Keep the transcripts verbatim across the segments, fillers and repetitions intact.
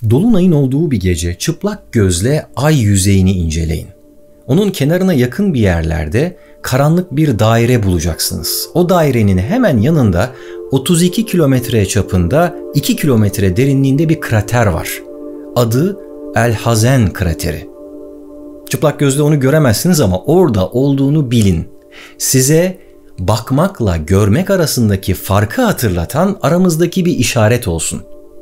Dolunayın olduğu bir gece çıplak gözle ay yüzeyini inceleyin. Onun kenarına yakın bir yerlerde karanlık bir daire bulacaksınız. O dairenin hemen yanında otuz iki kilometre çapında iki kilometre derinliğinde bir krater var. Adı El Hazen krateri. Çıplak gözle onu göremezsiniz ama orada olduğunu bilin. Size bakmakla görmek arasındaki farkı hatırlatan aramızdaki bir işaret olsun.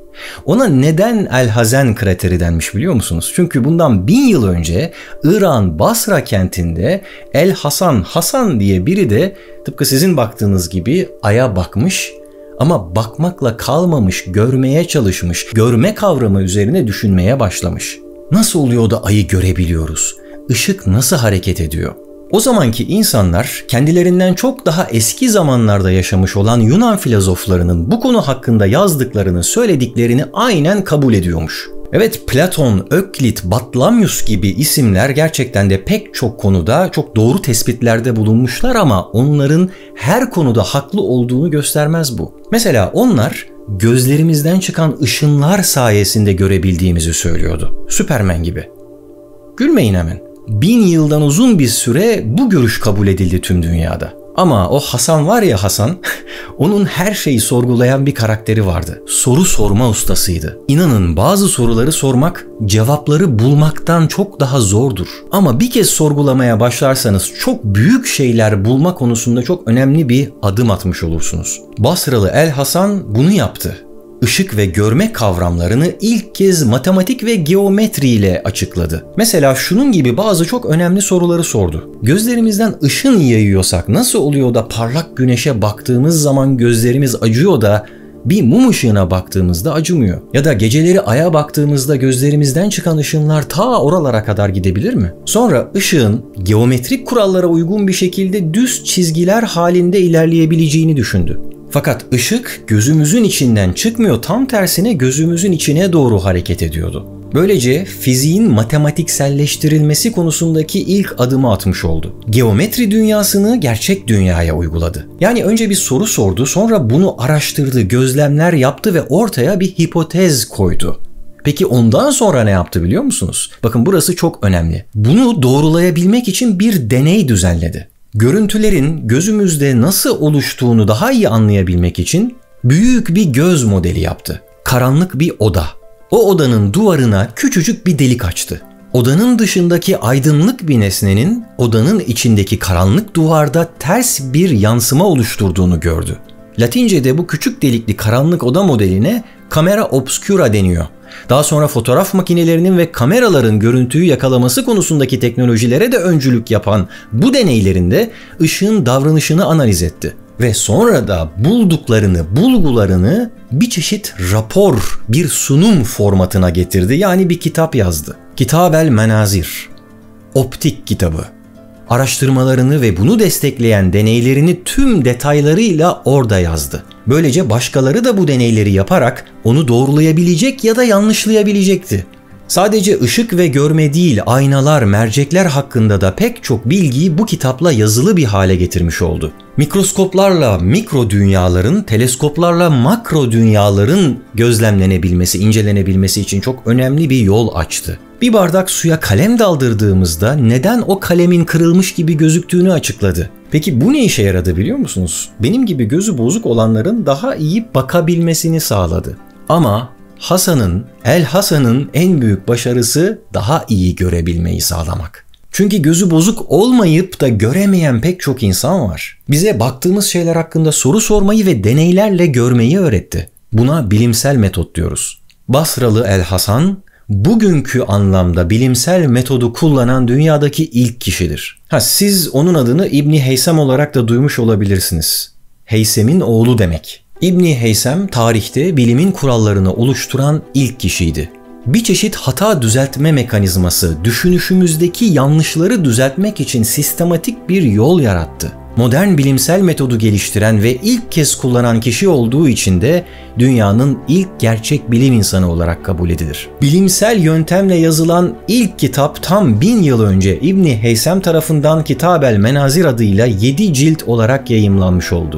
Ona neden El Hazen krateri denmiş biliyor musunuz? Çünkü bundan bin yıl önce İran Basra kentinde El Hasan Hasan diye biri de tıpkı sizin baktığınız gibi aya bakmış ama bakmakla kalmamış, görmeye çalışmış, görme kavramı üzerine düşünmeye başlamış. Nasıl oluyor da ayı görebiliyoruz? Işık nasıl hareket ediyor? O zamanki insanlar kendilerinden çok daha eski zamanlarda yaşamış olan Yunan filozoflarının bu konu hakkında yazdıklarını, söylediklerini aynen kabul ediyormuş. Evet, Platon, Öklit, Batlamyus gibi isimler gerçekten de pek çok konuda çok doğru tespitlerde bulunmuşlar ama onların her konuda haklı olduğunu göstermez bu. Mesela onlar gözlerimizden çıkan ışınlar sayesinde görebildiğimizi söylüyordu. Süpermen gibi. Gülmeyin hemen. Bin yıldan uzun bir süre bu görüş kabul edildi tüm dünyada. Ama o Hasan var ya Hasan, onun her şeyi sorgulayan bir karakteri vardı. Soru sorma ustasıydı. İnanın bazı soruları sormak, cevapları bulmaktan çok daha zordur. Ama bir kez sorgulamaya başlarsanız çok büyük şeyler bulma konusunda çok önemli bir adım atmış olursunuz. Basralı El Hasan bunu yaptı. Işık ve görme kavramlarını ilk kez matematik ve geometri ile açıkladı. Mesela şunun gibi bazı çok önemli soruları sordu. Gözlerimizden ışın yayıyorsak nasıl oluyor da parlak güneşe baktığımız zaman gözlerimiz acıyor da bir mum ışığına baktığımızda acımıyor? Ya da geceleri aya baktığımızda gözlerimizden çıkan ışınlar ta oralara kadar gidebilir mi? Sonra ışığın geometrik kurallara uygun bir şekilde düz çizgiler halinde ilerleyebileceğini düşündü. Fakat ışık gözümüzün içinden çıkmıyor, tam tersine gözümüzün içine doğru hareket ediyordu. Böylece fiziğin matematikselleştirilmesi konusundaki ilk adımı atmış oldu. Geometri dünyasını gerçek dünyaya uyguladı. Yani önce bir soru sordu, sonra bunu araştırdı, gözlemler yaptı ve ortaya bir hipotez koydu. Peki ondan sonra ne yaptı biliyor musunuz? Bakın burası çok önemli. Bunu doğrulayabilmek için bir deney düzenledi. Görüntülerin gözümüzde nasıl oluştuğunu daha iyi anlayabilmek için büyük bir göz modeli yaptı. Karanlık bir oda. O odanın duvarına küçücük bir delik açtı. Odanın dışındaki aydınlık bir nesnenin odanın içindeki karanlık duvarda ters bir yansıma oluşturduğunu gördü. Latince'de bu küçük delikli karanlık oda modeline camera obscura deniyor. Daha sonra fotoğraf makinelerinin ve kameraların görüntüyü yakalaması konusundaki teknolojilere de öncülük yapan bu deneylerinde ışığın davranışını analiz etti. Ve sonra da bulduklarını, bulgularını bir çeşit rapor, bir sunum formatına getirdi. Yani bir kitap yazdı. Kitab-el Menazir, optik kitabı. Araştırmalarını ve bunu destekleyen deneylerini tüm detaylarıyla orada yazdı. Böylece başkaları da bu deneyleri yaparak onu doğrulayabilecek ya da yanlışlayabilecekti. Sadece ışık ve görme değil, aynalar, mercekler hakkında da pek çok bilgiyi bu kitapla yazılı bir hale getirmiş oldu. Mikroskoplarla mikro dünyaların, teleskoplarla makro dünyaların gözlemlenebilmesi, incelenebilmesi için çok önemli bir yol açtı. Bir bardak suya kalem daldırdığımızda neden o kalemin kırılmış gibi gözüktüğünü açıkladı. Peki bu ne işe yaradı biliyor musunuz? Benim gibi gözü bozuk olanların daha iyi bakabilmesini sağladı. Ama Hasan'ın, El Hasan'ın en büyük başarısı daha iyi görebilmeyi sağlamak. Çünkü gözü bozuk olmayıp da göremeyen pek çok insan var. Bize baktığımız şeyler hakkında soru sormayı ve deneylerle görmeyi öğretti. Buna bilimsel metot diyoruz. Basralı El Hasan, bugünkü anlamda bilimsel metodu kullanan dünyadaki ilk kişidir. Ha, siz onun adını İbni Heysem olarak da duymuş olabilirsiniz. Heysem'in oğlu demek. İbni Heysem tarihte bilimin kurallarını oluşturan ilk kişiydi. Bir çeşit hata düzeltme mekanizması, düşünüşümüzdeki yanlışları düzeltmek için sistematik bir yol yarattı. Modern bilimsel metodu geliştiren ve ilk kez kullanan kişi olduğu için de dünyanın ilk gerçek bilim insanı olarak kabul edilir. Bilimsel yöntemle yazılan ilk kitap tam bin yıl önce İbni Heysem tarafından Kitab-el Menazir adıyla yedi cilt olarak yayımlanmış oldu.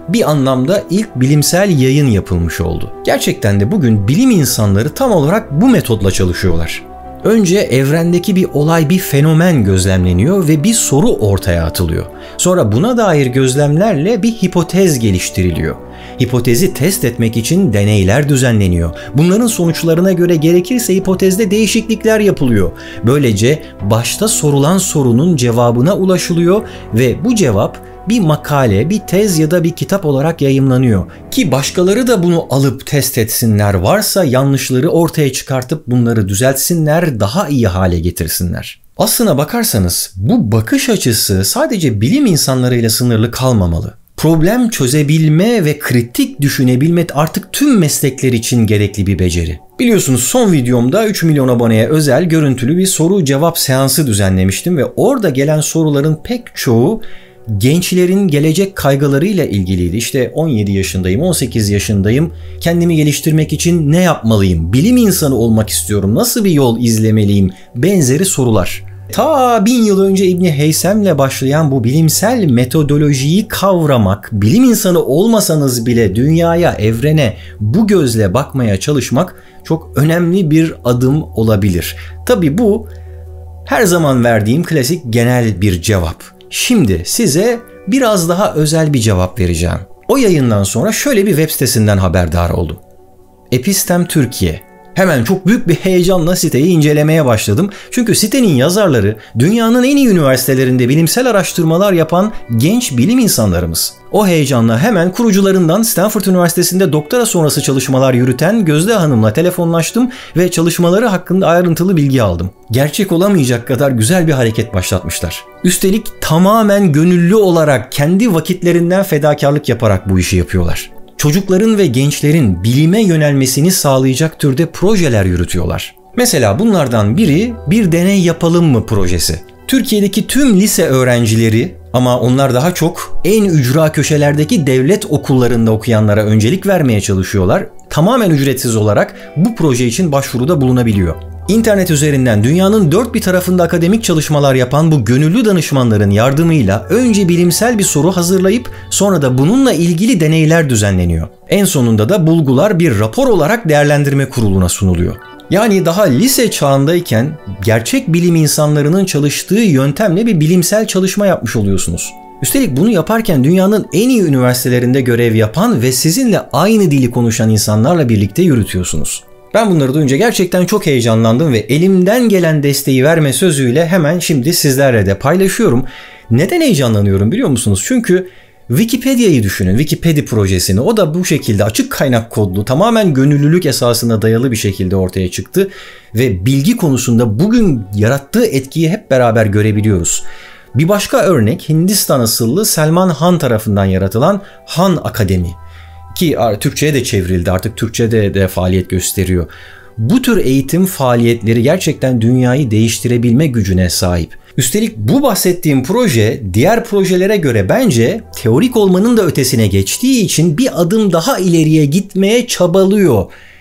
bir anlamda ilk bilimsel yayın yapılmış oldu. Gerçekten de bugün bilim insanları tam olarak bu metodla çalışıyorlar. Önce evrendeki bir olay, bir fenomen gözlemleniyor ve bir soru ortaya atılıyor. Sonra buna dair gözlemlerle bir hipotez geliştiriliyor. Hipotezi test etmek için deneyler düzenleniyor. Bunların sonuçlarına göre gerekirse hipotezde değişiklikler yapılıyor. Böylece başta sorulan sorunun cevabına ulaşılıyor ve bu cevap bir makale, bir tez ya da bir kitap olarak yayımlanıyor. Ki başkaları da bunu alıp test etsinler, varsa yanlışları ortaya çıkartıp bunları düzeltsinler, daha iyi hale getirsinler. Aslına bakarsanız bu bakış açısı sadece bilim insanlarıyla sınırlı kalmamalı. Problem çözebilme ve kritik düşünebilme artık tüm meslekler için gerekli bir beceri. Biliyorsunuz son videomda üç milyon aboneye özel görüntülü bir soru cevap seansı düzenlemiştim ve orada gelen soruların pek çoğu gençlerin gelecek kaygılarıyla ilgiliydi. İşte on yedi yaşındayım, on sekiz yaşındayım, kendimi geliştirmek için ne yapmalıyım, bilim insanı olmak istiyorum, nasıl bir yol izlemeliyim benzeri sorular. Ta bin yıl önce İbni Heysem'le başlayan bu bilimsel metodolojiyi kavramak, bilim insanı olmasanız bile dünyaya, evrene bu gözle bakmaya çalışmak çok önemli bir adım olabilir. Tabii bu her zaman verdiğim klasik genel bir cevap. Şimdi size biraz daha özel bir cevap vereceğim. O yayından sonra şöyle bir web sitesinden haberdar oldum. Epistem Türkiye. Hemen çok büyük bir heyecanla siteyi incelemeye başladım. Çünkü sitenin yazarları dünyanın en iyi üniversitelerinde bilimsel araştırmalar yapan genç bilim insanlarımız. O heyecanla hemen kurucularından Stanford Üniversitesi'nde doktora sonrası çalışmalar yürüten Gözde Hanım'la telefonlaştım ve çalışmaları hakkında ayrıntılı bilgi aldım. Gerçek olamayacak kadar güzel bir hareket başlatmışlar. Üstelik tamamen gönüllü olarak kendi vakitlerinden fedakarlık yaparak bu işi yapıyorlar. Çocukların ve gençlerin bilime yönelmesini sağlayacak türde projeler yürütüyorlar. Mesela bunlardan biri bir deney yapalım mı projesi. Türkiye'deki tüm lise öğrencileri, ama onlar daha çok en ücra köşelerdeki devlet okullarında okuyanlara öncelik vermeye çalışıyorlar. Tamamen ücretsiz olarak bu proje için başvuruda bulunabiliyor. İnternet üzerinden dünyanın dört bir tarafında akademik çalışmalar yapan bu gönüllü danışmanların yardımıyla önce bilimsel bir soru hazırlayıp sonra da bununla ilgili deneyler düzenleniyor. En sonunda da bulgular bir rapor olarak değerlendirme kuruluna sunuluyor. Yani daha lise çağındayken gerçek bilim insanlarının çalıştığı yöntemle bir bilimsel çalışma yapmış oluyorsunuz. Üstelik bunu yaparken dünyanın en iyi üniversitelerinde görev yapan ve sizinle aynı dili konuşan insanlarla birlikte yürütüyorsunuz. Ben bunları duyunca gerçekten çok heyecanlandım ve elimden gelen desteği verme sözüyle hemen şimdi sizlerle de paylaşıyorum. Neden heyecanlanıyorum biliyor musunuz? Çünkü Wikipedia'yı düşünün, Wikipedia projesini. O da bu şekilde açık kaynak kodlu, tamamen gönüllülük esasına dayalı bir şekilde ortaya çıktı. Ve bilgi konusunda bugün yarattığı etkiyi hep beraber görebiliyoruz. Bir başka örnek Hindistan asıllı Selman Han tarafından yaratılan Han Akademi. Ki Türkçe'ye de çevrildi, artık Türkçe'de de faaliyet gösteriyor. Bu tür eğitim faaliyetleri gerçekten dünyayı değiştirebilme gücüne sahip. Üstelik bu bahsettiğim proje diğer projelere göre bence teorik olmanın da ötesine geçtiği için bir adım daha ileriye gitmeye çabalıyor.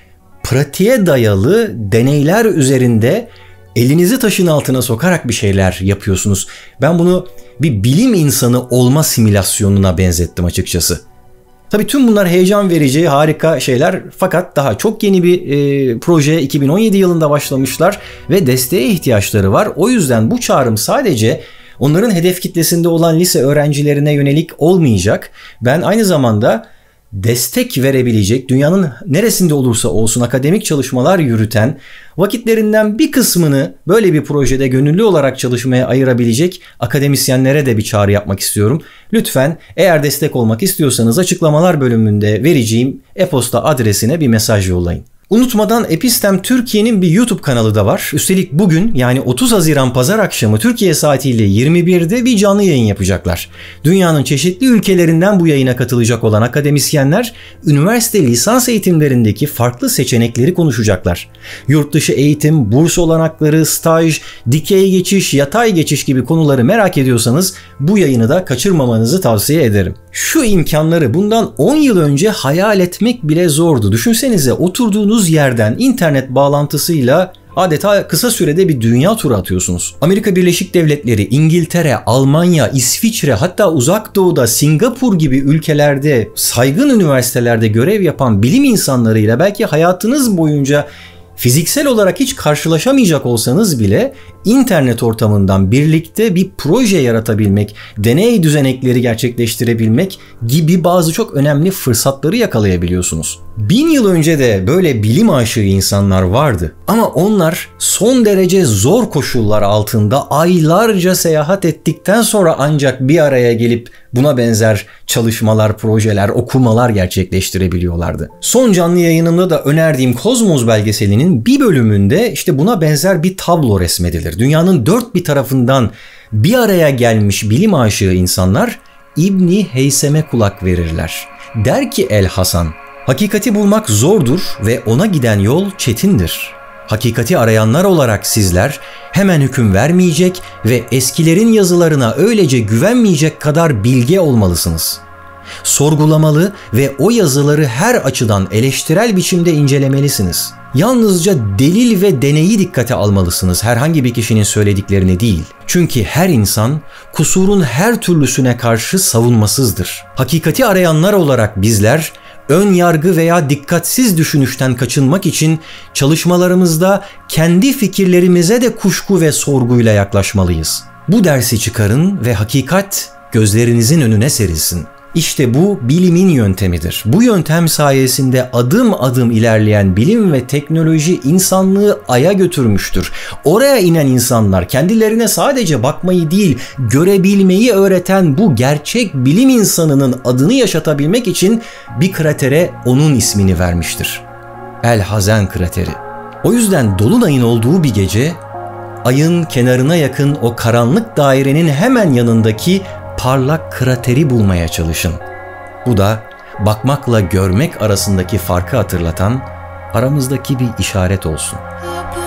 Pratiğe dayalı deneyler üzerinde elinizi taşın altına sokarak bir şeyler yapıyorsunuz. Ben bunu bir bilim insanı olma simülasyonuna benzettim açıkçası. Tabii tüm bunlar heyecan verici, harika şeyler fakat daha çok yeni bir e, proje iki bin on yedi yılında başlamışlar ve desteğe ihtiyaçları var. O yüzden bu çağrım sadece onların hedef kitlesinde olan lise öğrencilerine yönelik olmayacak. Ben aynı zamanda destek verebilecek, dünyanın neresinde olursa olsun akademik çalışmalar yürüten, vakitlerinden bir kısmını böyle bir projede gönüllü olarak çalışmaya ayırabilecek akademisyenlere de bir çağrı yapmak istiyorum. Lütfen eğer destek olmak istiyorsanız açıklamalar bölümünde vereceğim e-posta adresine bir mesaj yollayın. Unutmadan Epistem Türkiye'nin bir YouTube kanalı da var. Üstelik bugün yani otuz Haziran Pazar akşamı Türkiye saatiyle yirmi birde bir canlı yayın yapacaklar. Dünyanın çeşitli ülkelerinden bu yayına katılacak olan akademisyenler üniversite lisans eğitimlerindeki farklı seçenekleri konuşacaklar. Yurt dışı eğitim, burs olanakları, staj, dikey geçiş, yatay geçiş gibi konuları merak ediyorsanız bu yayını da kaçırmamanızı tavsiye ederim. Şu imkanları bundan on yıl önce hayal etmek bile zordu. Düşünsenize oturduğunuz yerden internet bağlantısıyla Adeta kısa sürede bir dünya turu atıyorsunuz. Amerika Birleşik Devletleri, İngiltere, Almanya, İsviçre, hatta Uzak Doğu'da Singapur gibi ülkelerde saygın üniversitelerde görev yapan bilim insanlarıyla belki hayatınız boyunca fiziksel olarak hiç karşılaşamayacak olsanız bile internet ortamından birlikte bir proje yaratabilmek, deney düzenekleri gerçekleştirebilmek gibi bazı çok önemli fırsatları yakalayabiliyorsunuz. Bin yıl önce de böyle bilim aşığı insanlar vardı. Ama onlar son derece zor koşullar altında aylarca seyahat ettikten sonra ancak bir araya gelip buna benzer çalışmalar, projeler, okumalar gerçekleştirebiliyorlardı. Son canlı yayınımda da önerdiğim Kozmos belgeselinin bir bölümünde işte buna benzer bir tablo resmedilir. Dünyanın dört bir tarafından bir araya gelmiş bilim aşığı insanlar İbni Heysem'e kulak verirler. Der ki El Hasan, hakikati bulmak zordur ve ona giden yol çetindir. Hakikati arayanlar olarak sizler hemen hüküm vermeyecek ve eskilerin yazılarına öylece güvenmeyecek kadar bilge olmalısınız. Sorgulamalı ve o yazıları her açıdan eleştirel biçimde incelemelisiniz. Yalnızca delil ve deneyi dikkate almalısınız, herhangi bir kişinin söylediklerini değil. Çünkü her insan kusurun her türlüsüne karşı savunmasızdır. Hakikati arayanlar olarak bizler ön yargı veya dikkatsiz düşünüşten kaçınmak için çalışmalarımızda kendi fikirlerimize de kuşku ve sorguyla yaklaşmalıyız. Bu dersi çıkarın ve hakikat gözlerinizin önüne serilsin. İşte bu bilimin yöntemidir. Bu yöntem sayesinde adım adım ilerleyen bilim ve teknoloji insanlığı Ay'a götürmüştür. Oraya inen insanlar kendilerine sadece bakmayı değil, görebilmeyi öğreten bu gerçek bilim insanının adını yaşatabilmek için bir kratere onun ismini vermiştir. El Hazen krateri. O yüzden dolunayın olduğu bir gece, Ay'ın kenarına yakın o karanlık dairenin hemen yanındaki parlak krateri bulmaya çalışın. Bu da bakmakla görmek arasındaki farkı hatırlatan aramızdaki bir işaret olsun.